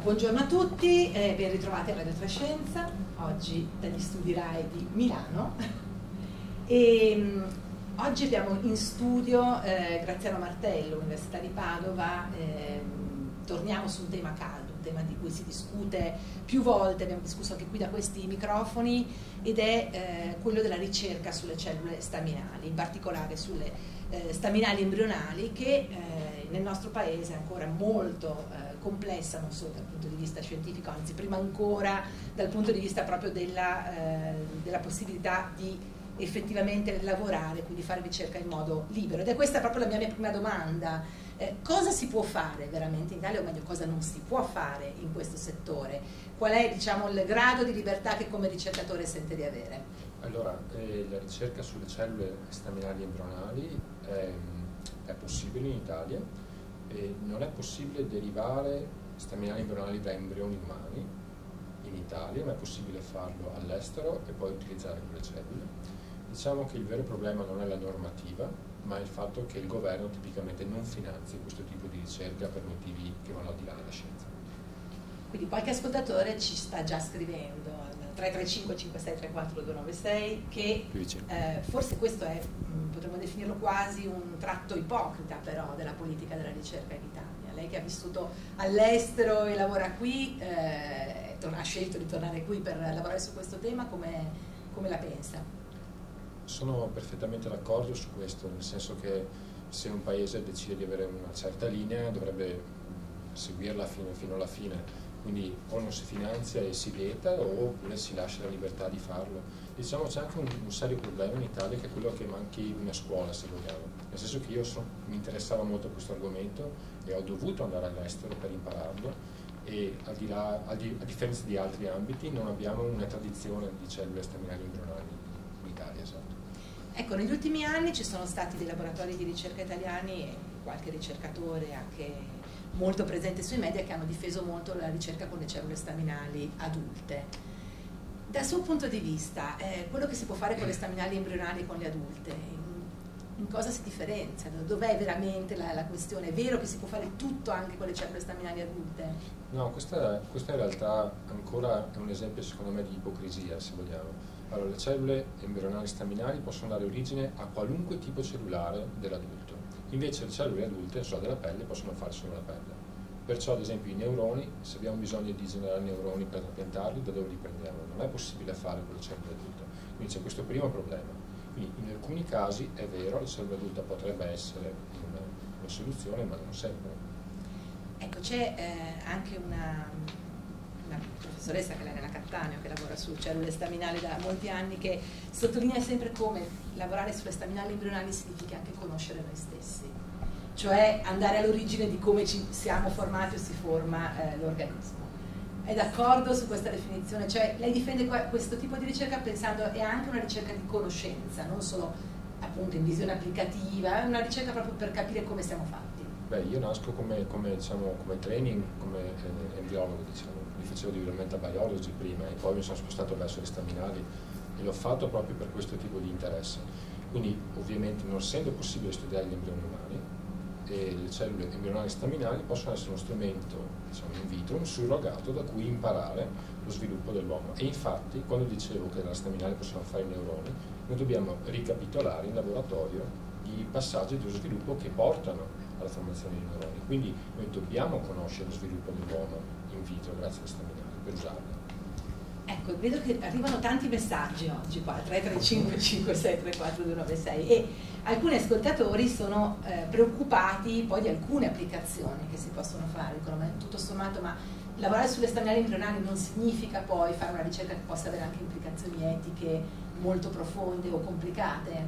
Buongiorno a tutti, ben ritrovati a Radio Trescenza, oggi dagli studi RAI di Milano. Oggi abbiamo in studio Graziano Martello, Università di Padova. Torniamo su un tema caldo, un tema di cui si discute più volte, abbiamo discusso anche qui da questi microfoni, ed è quello della ricerca sulle cellule staminali, in particolare sulle staminali embrionali, che nel nostro paese è ancora molto complessa, non solo dal punto di vista scientifico, anzi prima ancora dal punto di vista proprio della possibilità di effettivamente lavorare, quindi fare ricerca in modo libero. Ed è questa proprio la mia prima domanda. Cosa si può fare veramente in Italia, o meglio cosa non si può fare in questo settore? Qual è, diciamo, il grado di libertà che come ricercatore sente di avere? Allora, la ricerca sulle cellule staminali embrionali è possibile in Italia. Non è possibile derivare staminali embrionali da embrioni umani in Italia, ma è possibile farlo all'estero e poi utilizzare quelle cellule. Diciamo che il vero problema non è la normativa, ma il fatto che il governo tipicamente non finanzi questo tipo di ricerca per motivi che vanno al di là della scienza. Quindi qualche ascoltatore ci sta già scrivendo al 335 5634 296 che forse questo è, potremmo definirlo quasi un tratto ipocrita però della politica della ricerca in Italia. Lei che ha vissuto all'estero e lavora qui, ha scelto di tornare qui per lavorare su questo tema, come la pensa? Sono perfettamente d'accordo su questo, nel senso che se un paese decide di avere una certa linea dovrebbe seguirla fino alla fine, quindi o non si finanzia e si vieta oppure si lascia la libertà di farlo. Diciamo c'è anche un serio problema in Italia, che è quello che manchi una scuola, se vogliamo, nel senso che io mi interessava molto questo argomento e ho dovuto andare all'estero per impararlo, e a differenza di altri ambiti non abbiamo una tradizione di cellule staminali embrionali in Italia. Esatto. Ecco, negli ultimi anni ci sono stati dei laboratori di ricerca italiani e qualche ricercatore anche molto presente sui media che hanno difeso molto la ricerca con le cellule staminali adulte. Dal suo punto di vista, quello che si può fare con le staminali embrionali e con le adulte, in cosa si differenzia? Dov'è veramente la questione? È vero che si può fare tutto anche con le cellule staminali adulte? No, questa in realtà ancora è un esempio secondo me di ipocrisia, se vogliamo. Allora, le cellule embrionali staminali possono dare origine a qualunque tipo cellulare dell'adulto, invece le cellule adulte, cioè della pelle, possono fare solo la pelle. Perciò ad esempio i neuroni, se abbiamo bisogno di generare neuroni per trapiantarli, da dove li prendiamo? Non è possibile fare con le cellule adulte, quindi c'è questo primo problema. Quindi in alcuni casi è vero, la cellula adulta potrebbe essere una soluzione, ma non sempre. Ecco, c'è anche una professoressa, che è Elena Cattaneo, che lavora su cellule staminali da molti anni, che sottolinea sempre come lavorare sulle staminali embrionali significa anche conoscere noi stessi, cioè andare all'origine di come ci siamo formati o si forma l'organismo. È d'accordo su questa definizione? Cioè lei difende questo tipo di ricerca pensando è anche una ricerca di conoscenza, non solo appunto in visione applicativa, è una ricerca proprio per capire come siamo fatti. Beh, io nasco come training, come embriologo, diciamo. Mi facevo developmental biology prima e poi mi sono spostato verso le staminali e l'ho fatto proprio per questo tipo di interesse. Quindi ovviamente non essendo possibile studiare gli embrioni umani, e le cellule embrionali staminali possono essere uno strumento, diciamo in vitro, un surrogato da cui imparare lo sviluppo dell'uomo. E infatti quando dicevo che dalla staminale possiamo fare i neuroni, noi dobbiamo ricapitolare in laboratorio i passaggi dello sviluppo che portano alla formazione di neuroni. Quindi noi dobbiamo conoscere lo sviluppo dell'uomo in vitro grazie alle staminali per usarle. Ecco, vedo che arrivano tanti messaggi oggi qua, 335 5634 296, e alcuni ascoltatori sono preoccupati poi di alcune applicazioni che si possono fare, dicono ma tutto sommato, ma lavorare sulle staminali embrionali non significa poi fare una ricerca che possa avere anche implicazioni etiche molto profonde o complicate?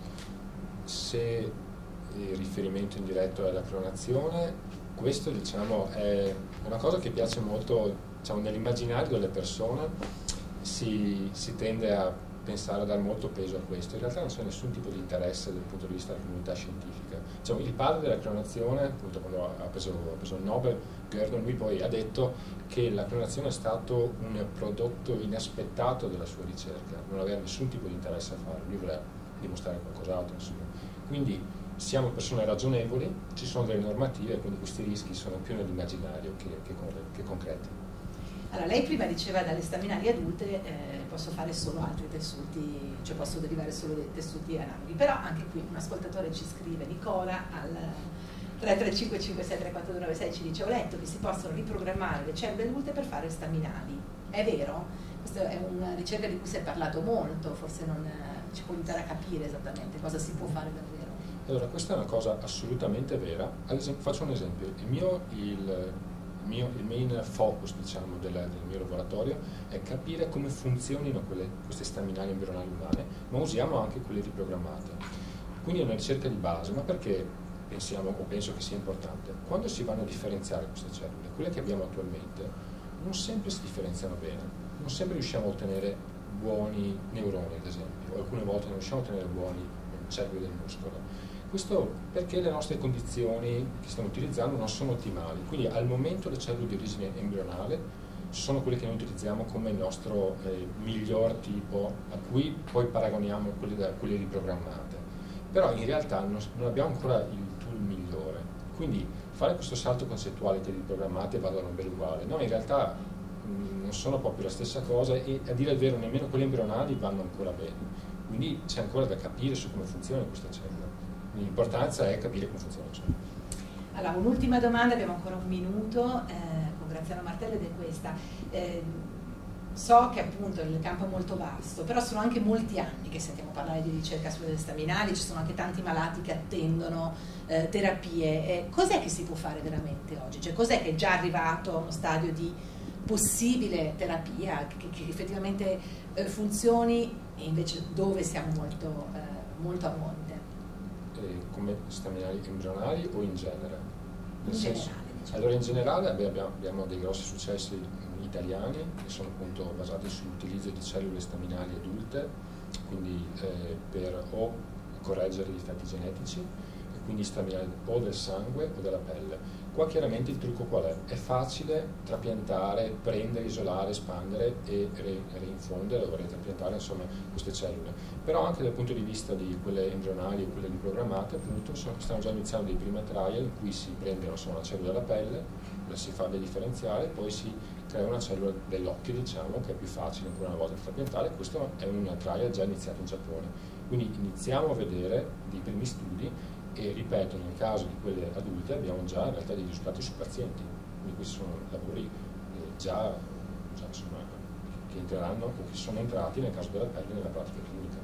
Se il riferimento indiretto è la clonazione, questo diciamo è una cosa che piace molto, diciamo, nell'immaginario delle persone si tende a pensare, a dare molto peso a questo. In realtà non c'è nessun tipo di interesse dal punto di vista della comunità scientifica. Diciamo, il padre della clonazione, appunto quando ha preso il Nobel, Gurdon, lui poi ha detto che la clonazione è stato un prodotto inaspettato della sua ricerca, non aveva nessun tipo di interesse a farlo, lui voleva dimostrare qualcos'altro, insomma. Quindi siamo persone ragionevoli, ci sono delle normative, quindi questi rischi sono più nell'immaginario che concreti. Allora, lei prima diceva dalle staminali adulte posso fare solo altri tessuti, cioè posso derivare solo dei tessuti analoghi, però anche qui un ascoltatore ci scrive, Nicola, al 33556342996 ci dice: ho letto che si possono riprogrammare le cellule adulte per fare staminali. È vero? Questa è una ricerca di cui si è parlato molto, forse non ci può aiutare a capire esattamente cosa si può fare davvero. Allora, questa è una cosa assolutamente vera. Ad esempio, faccio un esempio. Il main focus, diciamo, del mio laboratorio è capire come funzionino queste staminali embrionali umane, ma usiamo anche quelle riprogrammate. Quindi è una ricerca di base, ma perché penso che sia importante? Quando si vanno a differenziare queste cellule, quelle che abbiamo attualmente non sempre si differenziano bene, non sempre riusciamo a ottenere buoni neuroni, ad esempio, o alcune volte non riusciamo a ottenere buoni cellule del muscolo. Questo perché le nostre condizioni che stiamo utilizzando non sono ottimali, quindi al momento le cellule di origine embrionale sono quelle che noi utilizziamo come il nostro miglior tipo, a cui poi paragoniamo quelle riprogrammate. Però in realtà non abbiamo ancora il tool migliore, quindi fare questo salto concettuale che le riprogrammate vadano bene uguale, no, in realtà non sono proprio la stessa cosa, e a dire il vero nemmeno quelle embrionali vanno ancora bene, quindi c'è ancora da capire su come funzionano queste cellule. L'importanza è capire come funziona. Allora, un'ultima domanda, abbiamo ancora un minuto, con Graziano Martello, ed è questa. So che appunto il campo è molto vasto, però sono anche molti anni che sentiamo parlare di ricerca sulle staminali, ci sono anche tanti malati che attendono terapie. Cos'è che si può fare veramente oggi? Cioè, cos'è che è già arrivato a uno stadio di possibile terapia che effettivamente funzioni, e invece dove siamo molto a monte? Come staminali embrionali o in genere? In generale, diciamo. Allora, in generale abbiamo dei grossi successi italiani che sono appunto basati sull'utilizzo di cellule staminali adulte, quindi per o correggere gli difetti genetici, e quindi staminali o del sangue o della pelle. Qua chiaramente il trucco qual è? È facile trapiantare, prendere, isolare, espandere e reinfondere o ritrapiantare, insomma, queste cellule. Però anche dal punto di vista di quelle embrionali o quelle riprogrammate, appunto, stanno già iniziando dei primi trial in cui si prende, insomma, una cellula della pelle, la si fa differenziare, poi si crea una cellula dell'occhio, diciamo, che è più facile ancora una volta da trapiantare. Questo è un trial già iniziato in Giappone. Quindi iniziamo a vedere dei primi studi, e ripeto, nel caso di quelle adulte abbiamo già in realtà dei risultati su pazienti, quindi questi sono lavori già insomma, che entreranno o che sono entrati nel caso della pelle nella pratica clinica.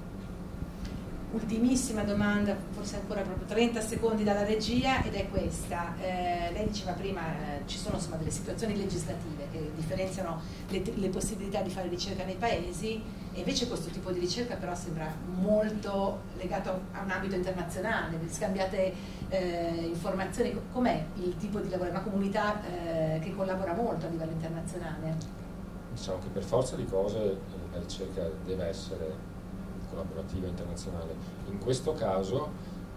Ultimissima domanda, forse ancora proprio 30 secondi dalla regia, ed è questa. Lei diceva prima, ci sono insomma delle situazioni legislative che differenziano le possibilità di fare ricerca nei paesi, e invece questo tipo di ricerca però sembra molto legato a un ambito internazionale, vi scambiate informazioni. Com'è il tipo di lavoro? È una comunità che collabora molto a livello internazionale? Diciamo che per forza di cose la ricerca deve essere collaborativa internazionale. In questo caso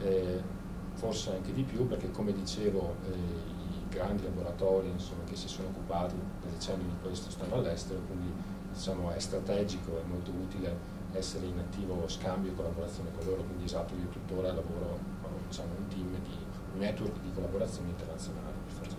forse anche di più, perché come dicevo i grandi laboratori, insomma, che si sono occupati da decenni di questo stanno all'estero, quindi diciamo è strategico, è molto utile essere in attivo scambio e collaborazione con loro. Quindi esatto, io tuttora lavoro, diciamo, un network di collaborazione internazionale per fare